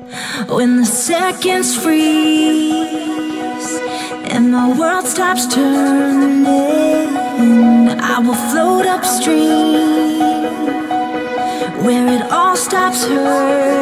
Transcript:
When the seconds freeze and my world stops turning, I will float upstream where it all stops hurting.